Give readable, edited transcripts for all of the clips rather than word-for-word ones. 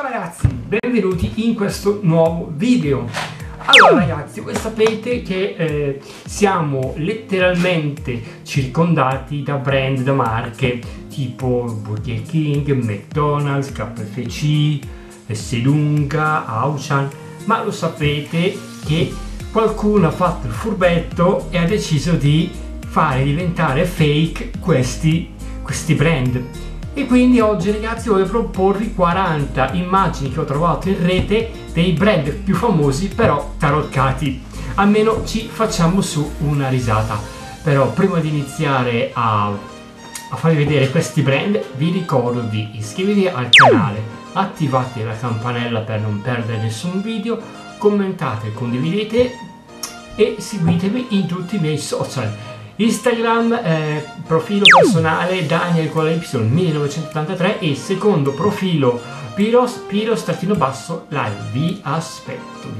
Ciao ragazzi, benvenuti in questo nuovo video. Allora ragazzi, voi sapete che siamo letteralmente circondati da brand, da marche tipo Burger King, McDonald's, KFC, Esselunga, Auchan, ma lo sapete che qualcuno ha fatto il furbetto e ha deciso di fare diventare fake questi brand. E quindi oggi ragazzi voglio proporvi 40 immagini che ho trovato in rete dei brand più famosi però taroccati. Almeno ci facciamo su una risata. Però prima di iniziare a farvi vedere questi brand vi ricordo di iscrivervi al canale, attivate la campanella per non perdere nessun video, commentate, condividete e seguitemi in tutti i miei social. Instagram, profilo personale Daniel con la Y 1983 e secondo profilo Piro_live. Vi aspetto.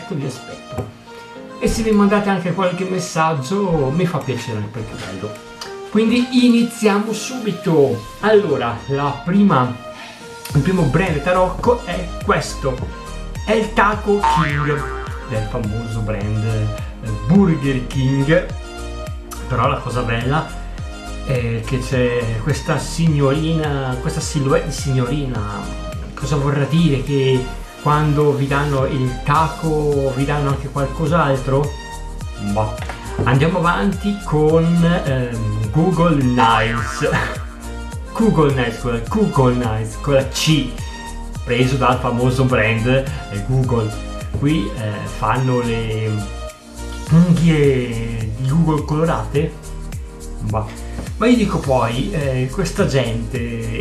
E se mi mandate anche qualche messaggio mi fa piacere perché è bello. Quindi iniziamo subito. Allora, il primo brand tarocco è questo. È il Taco King del famoso brand Burger King. Però la cosa bella è che c'è questa signorina, questa silhouette di signorina. Cosa vorrà dire? Che quando vi danno il taco vi danno anche qualcos'altro? Boh. Andiamo avanti con Google Nice. Google Nice con la C, preso dal famoso brand Google. Qui fanno le unghie di Google colorate. Ma io dico poi questa gente,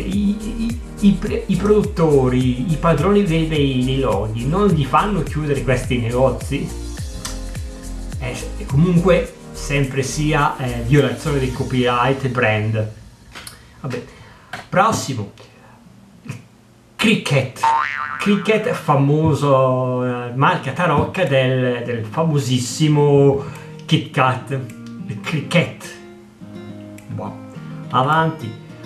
i produttori, i padroni dei loghi non gli fanno chiudere questi negozi? Comunque sempre sia violazione dei copyright e brand. Vabbè, prossimo Cricket, famoso marca tarocca del famosissimo Kit Kat, il Cricket. Boh. Avanti,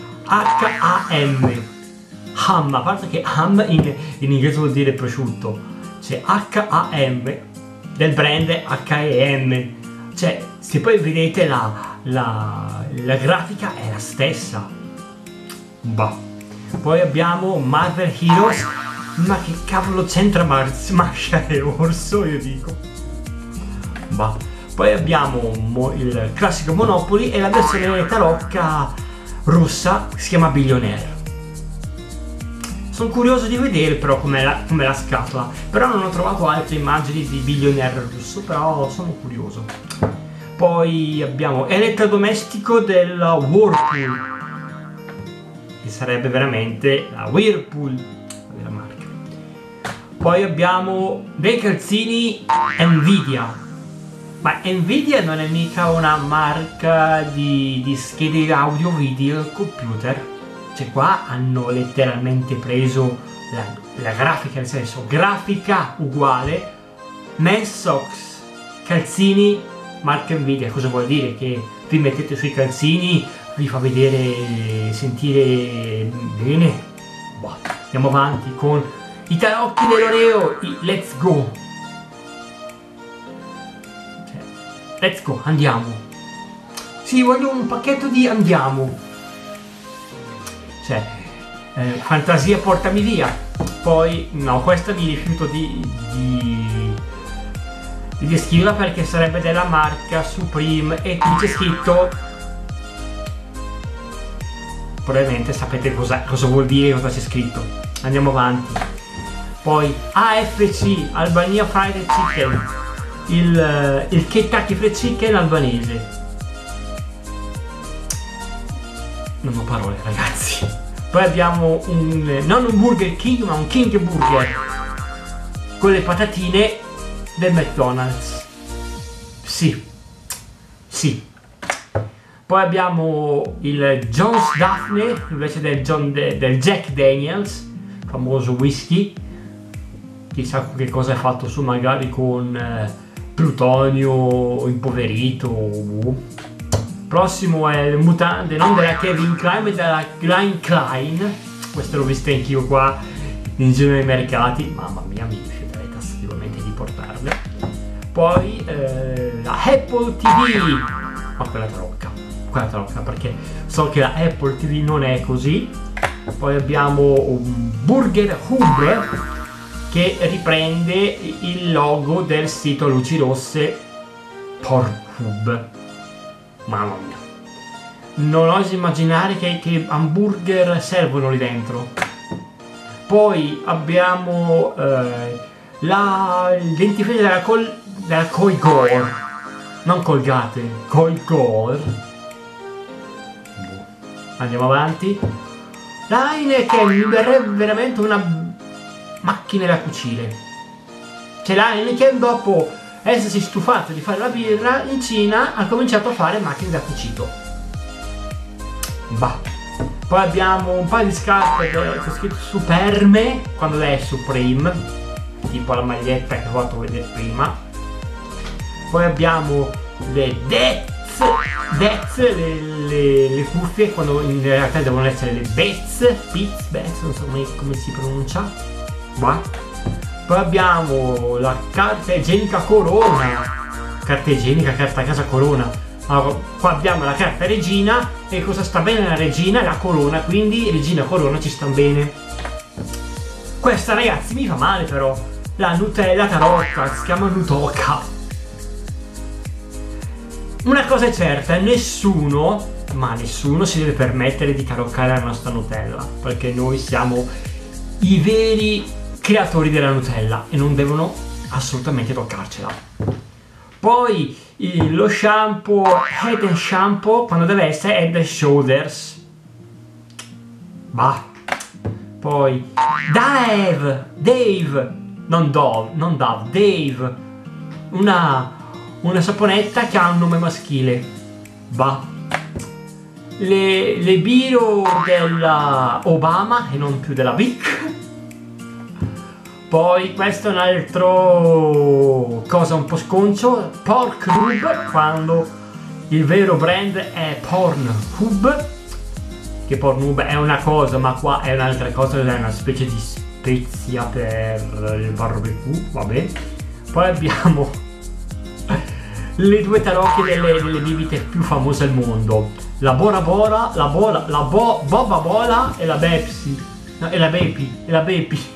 Ham, a parte che Ham in inglese vuol dire prosciutto, c'è H-A-M del brand H-E-M, cioè se poi vedete la grafica è la stessa. Boh. Poi abbiamo Marvel Heroes, ma che cavolo c'entra Masha e Orso, io dico. Bah. Poi abbiamo il classico Monopoly e la versione tarocca rossa si chiama Billionaire. Sono curioso di vedere però com'è la scatola, però non ho trovato altre immagini di Billionaire russo, però sono curioso. Poi abbiamo elettrodomestico della Whirlpool, che sarebbe veramente la Whirlpool, la marca. Poi abbiamo dei calzini Nvidia, ma Nvidia non è mica una marca di schede audio video computer, cioè qua hanno letteralmente preso la grafica, nel senso grafica uguale, Mensox, calzini marca Nvidia. Cosa vuol dire? Che vi mettete sui calzini, vi fa vedere, sentire bene. Boh. Andiamo avanti con i tarocchi dell'Oreo, Let's Go. Cioè, let's go, andiamo. Sì, voglio un pacchetto di andiamo. Cioè, fantasia portami via. Poi, no, questa mi rifiuto di descriverla perché sarebbe della marca Supreme e qui c'è scritto, probabilmente sapete cosa vuol dire, cosa c'è scritto. Andiamo avanti. Poi AFC, Albania Fried Chicken, il Kentucky Fried Chicken albanese. Non ho parole ragazzi. Poi abbiamo non un Burger King ma un King Burger con le patatine del McDonald's. Sì. Poi abbiamo il Jones Daphne invece del Jack Daniels, famoso whisky. Chissà che cosa è fatto su, magari con plutonio impoverito. Prossimo è le mutande non della Kevin Klein ma della Klein. Questo l'ho visto anch'io qua in giro nei mercati, mamma mia, mi rifiuterei tassativamente di portarle. Poi la Apple TV, ma quella tarocca, perché so che la Apple TV non è così. Poi abbiamo un Burger Hub che riprende il logo del sito Luci Rosse Pornhub. Mamma mia, non oso immaginare che hamburger servono lì dentro. Poi abbiamo il dentifricio della Colgate, non Colgate, Colgate. Andiamo avanti. La Heineken mi verrebbe veramente una macchina da cucire. Cioè la Heineken, dopo essersi stufato di fare la birra, in Cina ha cominciato a fare macchine da cucito. Bah. Poi abbiamo un paio di scarpe con scritto Superme, quando lei è Supreme, tipo la maglietta che ho fatto vedere prima. Poi abbiamo le Beats, le cuffie, quando in realtà devono essere le Beats, non so come si pronuncia. Bah. Poi abbiamo la carta igienica Corona, carta casa Corona. Allora, qua abbiamo la carta regina, e cosa sta bene la regina? La corona, quindi regina e corona ci stanno bene. Questa, ragazzi, mi fa male però, la Nutella tarocca, si chiama Nutoca. Una cosa è certa, nessuno si deve permettere di taroccare la nostra Nutella, perché noi siamo i veri creatori della Nutella e non devono assolutamente toccarcela. Poi lo shampoo Head and Shampoo, quando deve essere Head and Shoulders. Bah. Poi Dave, una saponetta che ha un nome maschile. Bah. Le biro della Obama e non più della Bic. Poi questo è un altro cosa un po' sconcio, Pornhub, quando il vero brand è Pornhub, che Pornhub è una cosa ma qua è un'altra cosa, è una specie di spezia per il barbecue, vabbè. Poi abbiamo le due tarocche delle bibite più famose al mondo, la Bora Bora, Boba Bola e la Pepsi, no, e la Bepi.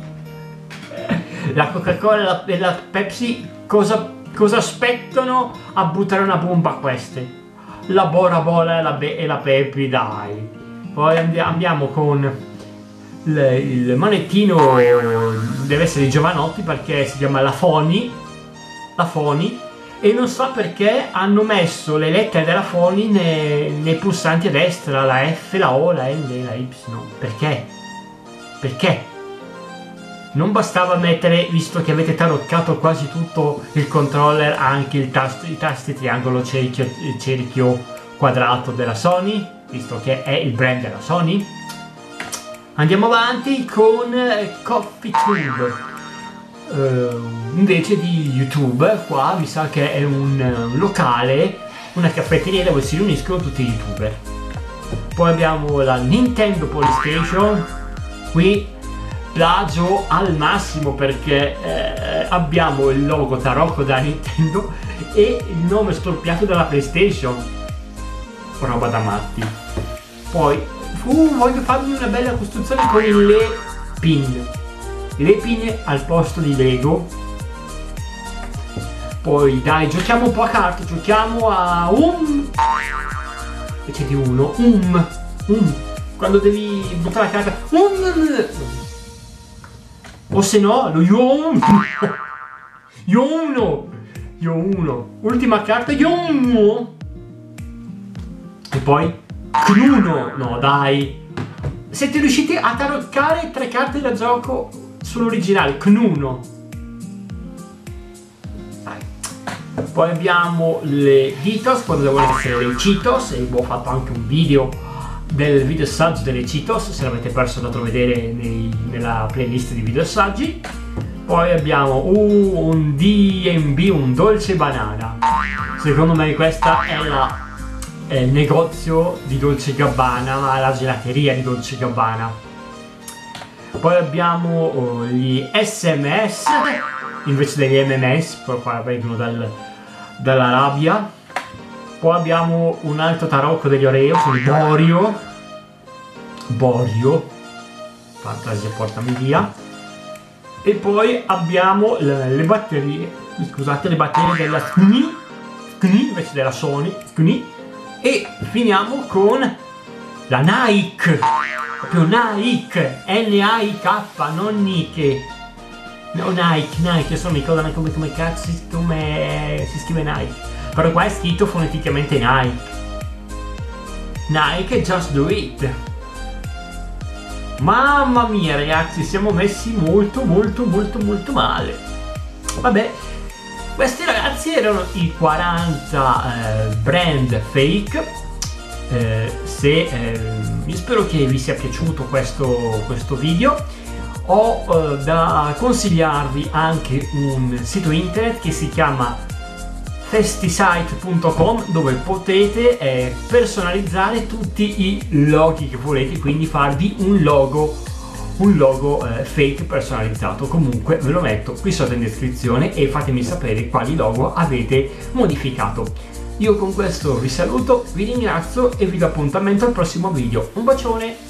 La Coca-Cola e la Pepsi cosa aspettano a buttare una bomba a queste? La Bora Bola e la Pepsi, dai. Poi andiamo con il manettino, deve essere di Giovanotti perché si chiama la Foni, e non so perché hanno messo le lettere della Foni nei pulsanti a destra, la F, la O, la L, la Y. Perché? Perché? Non bastava mettere, visto che avete taroccato quasi tutto il controller, anche i tasti triangolo, cerchio, quadrato della Sony, visto che è il brand della Sony. Andiamo avanti con CoffeeTube. Invece di YouTube, qua mi sa che è un locale, una caffetteria dove si riuniscono tutti i youtuber. Poi abbiamo la Nintendo Polystation, qui plagio al massimo perché abbiamo il logo tarocco da Nintendo e il nome storpiato dalla PlayStation, roba da matti. Poi voglio farmi una bella costruzione con le pin al posto di Lego. Poi dai, giochiamo un po' a carte, giochiamo a invece di uno, quando devi buttare la carta, o se no lo io uno, ultima carta, e poi Cnuno. No dai, siete riusciti a taroccare 3 carte da gioco sull'originale Cnuno. Dai. Poi abbiamo le Cheetos, quando devono essere le Cheetos, e ho fatto anche un video del video assaggio delle Cheetos, se l'avete perso andatelo a vedere nella playlist di video assaggi. Poi abbiamo un D&B, un dolce banana. Secondo me questa è il negozio di Dolce Gabbana, ma la gelateria di Dolce Gabbana. Poi abbiamo gli SMS invece degli MMS, però qua vengono dall'Arabia. Poi abbiamo un altro tarocco degli Oreo, Borio, fantasia portami via. E poi abbiamo le batterie, scusate, le batterie della SKNI invece della Sony, SKNI. E finiamo con la Nike, proprio Nike, N-A-I-K, non Nike. No, Nike, adesso non mi ricordo neanche come cazzo come si scrive Nike. Però qua è scritto foneticamente Nike. Nike, just do it. Mamma mia ragazzi, siamo messi molto male. Vabbè, questi ragazzi erano i 40 brand fake. Io spero che vi sia piaciuto questo video. Ho da consigliarvi anche un sito internet che si chiama festisite.com, dove potete personalizzare tutti i loghi che volete, quindi farvi un logo fake personalizzato. Comunque ve lo metto qui sotto in descrizione e fatemi sapere quali logo avete modificato. Io con questo vi saluto, vi ringrazio e vi do appuntamento al prossimo video. Un bacione!